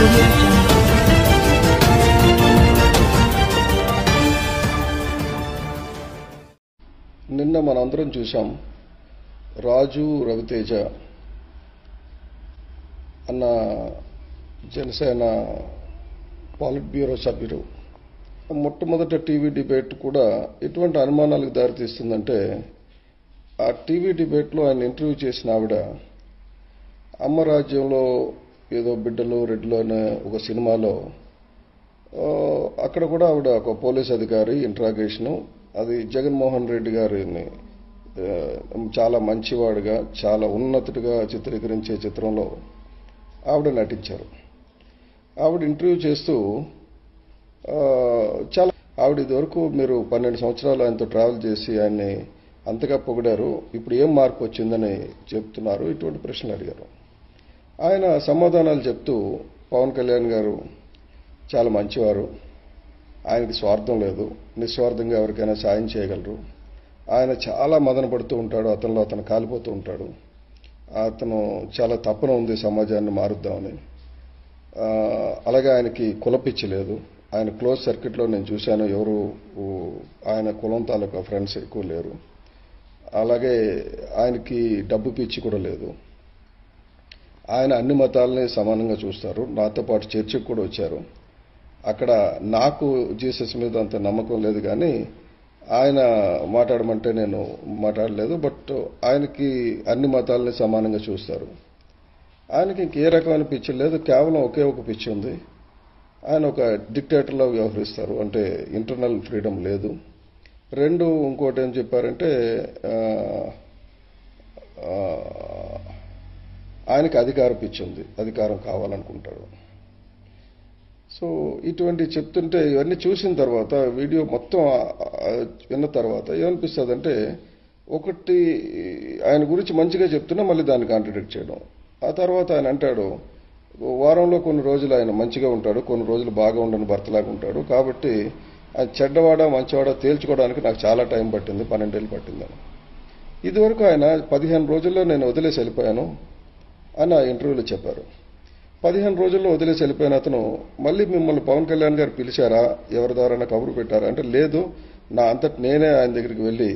audio jungle. నిన్న మనందరం చూశాం రాజు రవితేజ అన్న జనసేన పాలిట్ బ్యూరో సభ్యుడు మొట్టమొదట టీవీ డిబేట్ కూడా ఎటువంటి అనుమానాలకు దారితీస్తుందంటే ఆ టీవీ డిబేట్లో ఆయన ఇంటర్వ్యూ చేసిన ఆవిడ అమ్మ రాజ్యంలో ఏదో బిడ్డలు రెడ్లు అనే ఒక సినిమాలో అక్కడ కూడా ఆవిడ ఒక పోలీస్ అధికారి ఇంట్రాగేషను అది జగన్మోహన్ రెడ్డి గారిని చాలా మంచివాడుగా చాలా ఉన్నతుడిగా చిత్రీకరించే చిత్రంలో ఆవిడ నటించారు. ఆవిడ ఇంటర్వ్యూ చేస్తూ చాలా ఆవిడ ఇదివరకు మీరు 12 సంవత్సరాలు ఆయనతో ట్రావెల్ చేసి ఆయన్ని అంతగా పొగిడారు, ఇప్పుడు ఏం మార్పు వచ్చిందని చెప్తున్నారు, ఇటువంటి ప్రశ్నలు అడిగారు. ఆయన సమాధానాలు చెప్తూ పవన్ కళ్యాణ్ గారు చాలా మంచివారు, ఆయనకి స్వార్థం లేదు, నిస్వార్థంగా ఎవరికైనా సాయం చేయగలరు, ఆయన చాలా మదన పడుతూ ఉంటాడు, అతనిలో అతను కాలిపోతూ ఉంటాడు, అతను చాలా తపన ఉంది సమాజాన్ని మారుద్దామని, అలాగే ఆయనకి కులపిచ్చి లేదు, ఆయన క్లోజ్ సర్క్యూట్లో నేను చూశాను ఎవరు ఆయన కులం తాలూకా ఫ్రెండ్స్ ఎక్కువ లేరు, అలాగే ఆయనకి డబ్బు పిచ్చి కూడా లేదు, ఆయన అన్ని మతాలని సమానంగా చూస్తారు, నాతో పాటు చర్చికి కూడా వచ్చారు, అక్కడ నాకు జీసస్ మీద అంత నమ్మకం లేదు కానీ ఆయన మాట్లాడమంటే నేను మాట్లాడలేదు, బట్ ఆయనకి అన్ని మతాలని సమానంగా చూస్తారు, ఆయనకి ఇంకే రకమైన పిచ్చి లేదు, కేవలం ఒకే ఒక పిచ్చి ఉంది, ఆయన ఒక డిక్టేటర్లో వ్యవహరిస్తారు, అంటే ఇంటర్నల్ ఫ్రీడమ్ లేదు. రెండు ఇంకోటి ఏం చెప్పారంటే ఆయనకి అధికార పిచ్చి ఉంది, అధికారం కావాలనుకుంటాడు. సో ఇటువంటి చెప్తుంటే ఇవన్నీ చూసిన తర్వాత వీడియో మొత్తం విన్న తర్వాత ఏమనిపిస్తుందంటే ఒకటి ఆయన గురించి మంచిగా చెప్తున్నా మళ్ళీ దాన్ని కాంట్రడిక్ట్ చేయడం. ఆ తర్వాత ఆయన అంటాడు వారంలో కొన్ని రోజులు ఆయన మంచిగా ఉంటాడు, కొన్ని రోజులు బాగా ఉండని భర్తలాగా ఉంటాడు, కాబట్టి ఆయన చెడ్డవాడా మంచివాడా తేల్చుకోవడానికి నాకు చాలా టైం పట్టింది, 12 ఏళ్ళు పట్టిందని. ఇదివరకు ఆయన 15 రోజుల్లో నేను వదిలేసి వెళ్ళిపోయాను అని ఆ ఇంటర్వ్యూలో చెప్పారు. 15 రోజుల్లో వదిలేసి వెళ్ళిపోయిన అతను మళ్ళీ మిమ్మల్ని పవన్ కళ్యాణ్ గారు పిలిచారా, ఎవరి ద్వారా కబురు పెట్టారా అంటే లేదు, నా అంతటి నేనే ఆయన దగ్గరికి వెళ్ళి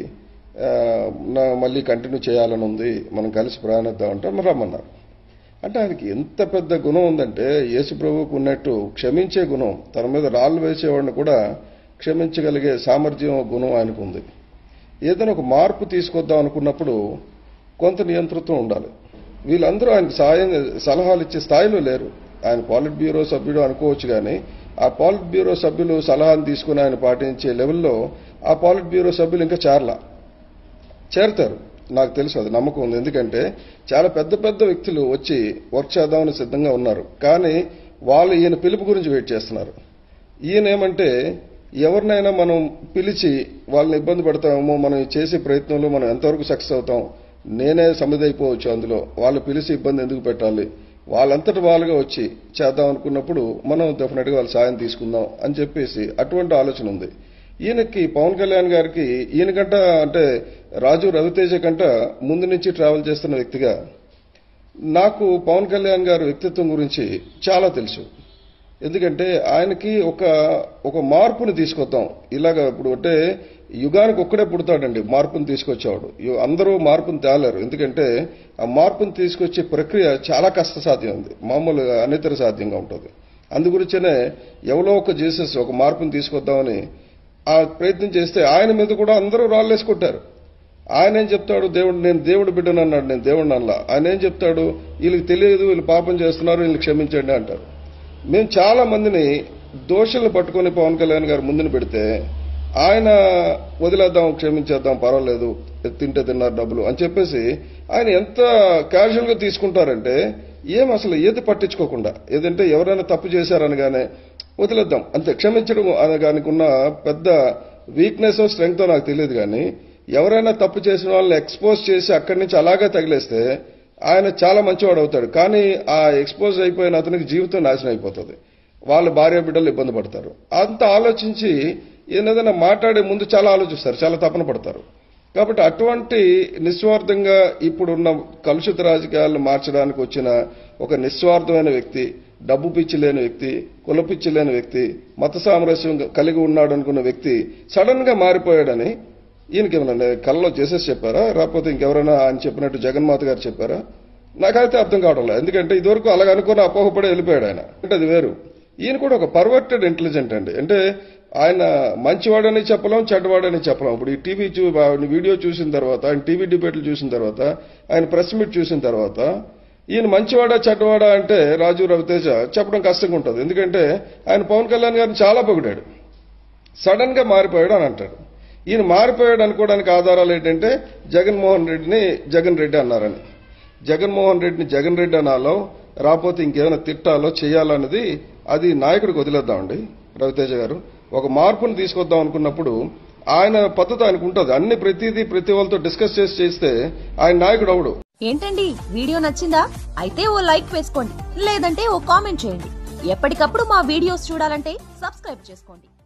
మళ్ళీ కంటిన్యూ చేయాలని ఉంది, మనం కలిసి ప్రయాణిద్దామంటే మరి రమ్మన్నారు. అంటే ఆయనకి ఎంత పెద్ద గుణం ఉందంటే యేసు ప్రభువుకు ఉన్నట్టు క్షమించే గుణం, తన మీద రాళ్ళు వేసేవాడిని కూడా క్షమించగలిగే సామర్థ్యం గుణం ఆయనకు ఉంది. ఏదైనా ఒక మార్పు తీసుకొద్దాం అనుకున్నప్పుడు కొంత నియంతృత్వం ఉండాలి. వీళ్ళందరూ ఆయనకు సలహాలు ఇచ్చే స్థాయిలో లేరు. ఆయన పాలిట్ బ్యూరో సభ్యుడు అనుకోవచ్చు కానీ ఆ పాలిట్ బ్యూరో సభ్యులు సలహాలు తీసుకుని ఆయన పాటించే లెవెల్లో ఆ పాలిట్ బ్యూరో సభ్యులు ఇంకా చేరతారు, నాకు తెలుసు, అది నమ్మకం ఉంది. ఎందుకంటే చాలా పెద్ద పెద్ద వ్యక్తులు వచ్చి వర్క్ చేద్దామని సిద్ధంగా ఉన్నారు, కానీ వాళ్ళు ఈయన పిలుపు గురించి వెయిట్ చేస్తున్నారు. ఈయన ఏమంటే ఎవరినైనా మనం పిలిచి వాళ్ళని ఇబ్బంది పెడతామేమో, మనం చేసే ప్రయత్నంలో మనం ఎంతవరకు సక్సెస్ అవుతాం, నేనే సమిదైపోవచ్చు, అందులో వాళ్ళు పిలిచి ఇబ్బంది ఎందుకు పెట్టాలి, వాళ్ళంతటి వాళ్ళుగా వచ్చి చేద్దాం అనుకున్నప్పుడు మనం డెఫినెట్గా వాళ్ళ సాయం తీసుకుందాం అని చెప్పేసి అటువంటి ఆలోచన ఉంది ఈయనకి. పవన్ కళ్యాణ్ గారికి ఈయనకంట అంటే రాజు రవితేజ కంట ముందు నుంచి ట్రావెల్ చేస్తున్న వ్యక్తిగా నాకు పవన్ కళ్యాణ్ గారి వ్యక్తిత్వం గురించి చాలా తెలుసు. ఎందుకంటే ఆయనకి ఒక మార్పుని తీసుకొద్దాం, ఇలాగా ఇప్పుడు అంటే యుగానికి ఒక్కడే పుడతాడండి మార్పుని తీసుకొచ్చేవాడు, అందరూ మార్పుని తేలేరు. ఎందుకంటే ఆ మార్పుని తీసుకొచ్చే ప్రక్రియ చాలా కష్టసాధ్యం ఉంది, మామూలుగా అనితర సాధ్యంగా ఉంటుంది. అందుగురించనే ఎవరో ఒక జీసస్ ఒక మార్పుని తీసుకొద్దామని ఆ ప్రయత్నం చేస్తే ఆయన మీద కూడా అందరూ రాళ్ళేసుకుంటారు. ఆయన ఏం చెప్తాడు, నేను దేవుడు బిడ్డను అన్నాడు, నేను దేవుడిని అనలా. ఆయన ఏం చెప్తాడు, వీళ్ళకి తెలియదు, వీళ్ళు పాపం చేస్తున్నారు, వీళ్ళు క్షమించండి అంటారు. మేము చాలా మందిని దోషులను పట్టుకుని పవన్ కళ్యాణ్ గారు ముందుని పెడితే ఆయన వదిలేద్దాం, క్షమించేద్దాం, పర్వాలేదు, తింటే తిన్నారు డబ్బులు అని చెప్పేసి ఆయన ఎంత క్యాజువల్గా తీసుకుంటారంటే అసలు ఏది పట్టించుకోకుండా, ఏదంటే ఎవరైనా తప్పు చేశారనగానే వదిలేద్దాం అంతే, క్షమించడం అనగానికి ఉన్న పెద్ద వీక్నెస్ స్ట్రెంగ్తో నాకు తెలియదు. కానీ ఎవరైనా తప్పు చేసిన వాళ్ళని ఎక్స్పోజ్ చేసి అక్కడి నుంచి అలాగే తగిలేస్తే ఆయన చాలా మంచివాడు అవుతాడు. కానీ ఆ ఎక్స్పోజ్ అయిపోయిన అతనికి జీవితం నాశనం అయిపోతుంది, వాళ్ళ భార్య బిడ్డలు ఇబ్బంది పడతారు. అంత ఆలోచించి ఏదైనా మాట్లాడే ముందు చాలా ఆలోచిస్తారు, చాలా తపన పడతారు. కాబట్టి అటువంటి నిస్వార్థంగా ఇప్పుడున్న కలుషిత రాజకీయాలను మార్చడానికి వచ్చిన ఒక నిస్వార్థమైన వ్యక్తి, డబ్బు పిచ్చి లేని వ్యక్తి, కుల పిచ్చి లేని వ్యక్తి, మత సామరస్యం కలిగి ఉన్నాడు అనుకున్న వ్యక్తి సడన్ గా మారిపోయాడని ఈయనకి ఏమన్నా కళ్ళలో చేసేసి చెప్పారా, లేకపోతే ఇంకెవరైనా ఆయన చెప్పినట్టు జగన్మాత గారు చెప్పారా? నాకైతే అర్థం కావడం లేదు. ఎందుకంటే ఇదివరకు అలాగ అనుకుని అపోహపడే వెళ్ళిపోయాడు ఆయన. అంటే అది వేరు. ఈయన కూడా ఒక పర్వర్టెడ్ ఇంటెలిజెంట్ అండి. అంటే ఆయన మంచివాడని చెప్పలేం, చెడ్డవాడని చెప్పలేం. ఇప్పుడు ఈ టీవీ వీడియో చూసిన తర్వాత, ఆయన టీవీ డిబేట్లు చూసిన తర్వాత, ఆయన ప్రెస్ మీట్ చూసిన తర్వాత ఈయన మంచివాడా చెడ్డవాడా అంటే రాజు రవితేజ చెప్పడం కష్టంగా ఉంటుంది. ఎందుకంటే ఆయన పవన్ కళ్యాణ్ గారిని చాలా పొగిడాడు, సడన్ గా మారిపోయాడు అని అంటాడు. ఈయన మారిపోయాడు అనుకోవడానికి ఆధారాలు ఏంటంటే జగన్మోహన్ రెడ్డిని జగన్ రెడ్డి అన్నారని. జగన్మోహన్ రెడ్డిని జగన్ రెడ్డి అనాలో, రాకపోతే ఇంకేమైనా తిట్టాలో చేయాలన్నది అది నాయకుడికి వదిలేద్దామండి. రవితేజ గారు ఒక మార్పును తీసుకొద్దాం అనుకున్నప్పుడు ఆయన పద్ధతి ఆయనకు ఉంటుంది. అన్ని ప్రతి వాళ్ళతో డిస్కస్ చేస్తే ఆయన నాయకుడు అవడు. ఏంటండి వీడియో నచ్చిందా? అయితే ఓ లైక్ వేసుకోండి, లేదంటే ఓ కామెంట్ చేయండి. ఎప్పటికప్పుడు మా వీడియోస్ చూడాలంటే సబ్స్క్రైబ్ చేసుకోండి.